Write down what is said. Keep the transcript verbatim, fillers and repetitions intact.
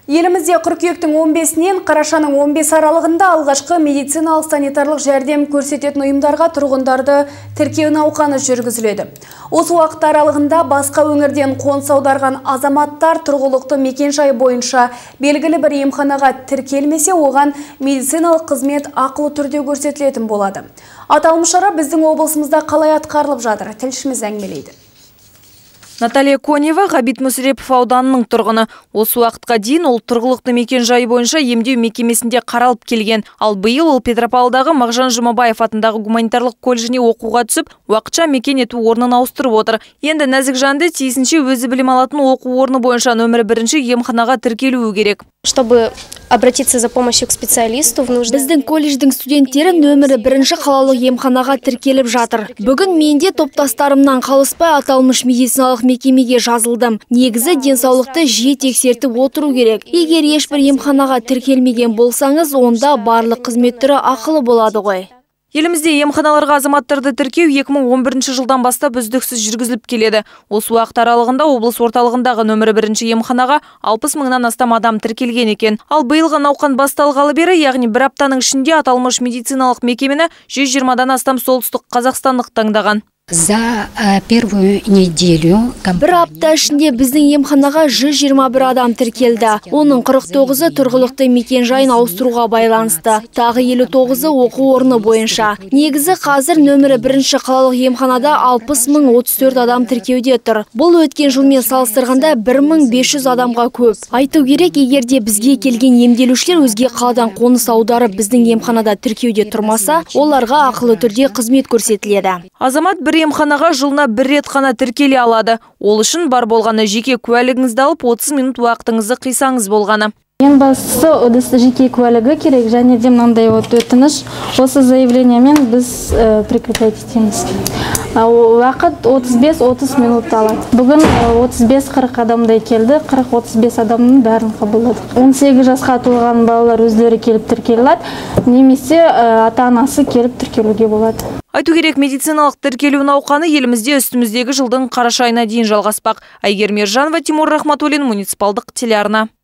Елімізде қыркүйектің он бесінен қарашаның он бесі аралығында алғашқы медициналық санитарлық жәрдем көрсететін ұйымдарға тұрғындарды тіркеу науқаны жүргізіледі. Осы уақыт аралығында басқа өңірден қоныс аударған азаматтар тұрғылықты мекенжай бойынша белгілі бір емханаға тіркелмесе, оған медициналық қызмет ақылы түрде көрсетілетін болады. Аталмыш шара біздің облысымызда қалай атқарылып жатыр? Тілшіміз әңгімелейді. Наталья Конева Ғабит Мүсірепов ауданының тұрғыны. Осы уақытқа дейін ол тұрғылықты мекен жайы бойынша емдеу мекемесінде қаралып келген. Ал биыл ол Петропавлдағы Мағжан Жұмабаев атындағы гуманитарлық колледжіне оқуға түсіп, уақытша мекен ету орнын ауыстырып отыр. Енді нәзік жанды тиісінше өзі білім алатын оқу орны бойынша нөмірі бірінші емханаға тіркелуі керек. Чтобы обратиться за помощью к специалисту, нужно... Біздің колледждің студенттері нөмірі бірінші қалалық емханаға тіркеліп жатыр. Бүгін менде топтастарымнан қалыспай аталмыш медициналық мекемеге жазылдым. Негізі денсаулықты жиі тексертіп отыру керек. Егер ешбір емханаға тіркелмеген болсаңыз, онда барлық қызмет түрі ақылы болады ғой. Елімізде емханаларға азаматтарды тіркеу екі мың он бірінші жылдан бастап үздіксіз жүргізіліп келеді. Осы уақыт аралығында облыс орталығындағы нөмірі бірінші емханаға алпыс мыңнан астам адам тіркелген екен. Ал биылғы науқан басталғалы бері, яғни бір аптаның ішінде аталмыш медициналық мекемені жүз жиырмадан астам солтүстік қазақстандық таңдаған. За первую неделю бір апта ішінде біздің емханаға жүз жиырма бір адам тіркелді. Оның қырық тоғызы тұрғылықты мекен жайын ауыстыруға байланысты. Тағы елу тоғызы оқу орны бойынша. Негізі қазір нөмірі бірінші қалалық емханада алпыс мың отыз төрт адам тіркеуде тұр. Бұл өткен жылмен салыстырғанда бір мың бес жүз адамға көп. Айту керек, егерде бізге келген емделушілер өзге қаладан қоныс аударып біздің емханада тіркеуде тұрмаса, оларға ақылы түрде қызмет көрсетіледі. Азамат бір емханаға жылына бір рет қана тіркеле алады. Ол үшін бар болғаны жеке куәлігіңізді алып отыз минут уақытыңызды қисаңыз болғаны. Ең бастысы одысты жеке куәлігі керек, және де мынандай вот өтініш. Осы заявлениемен біз прикреплять етеміз. Уақыт отыз бес отыз минут алады. Бүгін отыз бес қырық адамдай келді, қырық отыз бес адамның бәрін қабылдадық. он сегіз жасқа толған балалар өздері келіп тіркеледі, немесе ата-анасы келіп тіркелуге болады. Айту керек, медициналық тіркелу науқаны елімізде үстіміздегі жылдың қараша айына дейін жалғаспақ. Айгер Мержанова, Тимур Рахматуллин, муниципалдық телеарна.